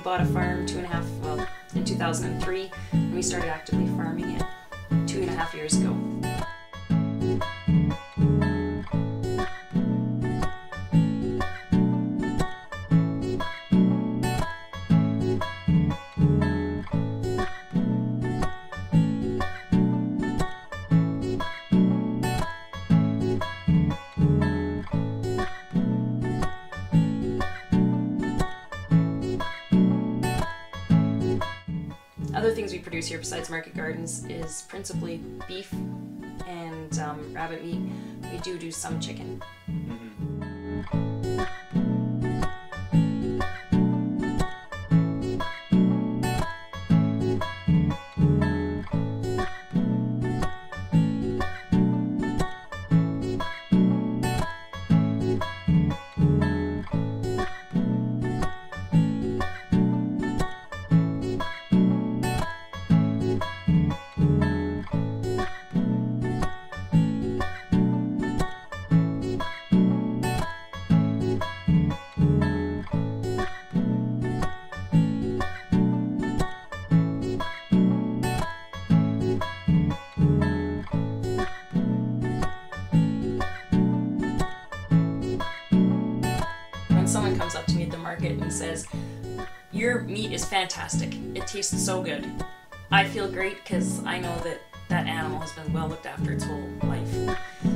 bought a farm in 2003, and we started actively farming it 2.5 years ago. Other things we produce here besides market gardens is principally beef and rabbit meat. We do some chicken. When someone comes up to me at the market and says, "Your meat is fantastic, it tastes so good," I feel great because I know that that animal has been well looked after its whole life.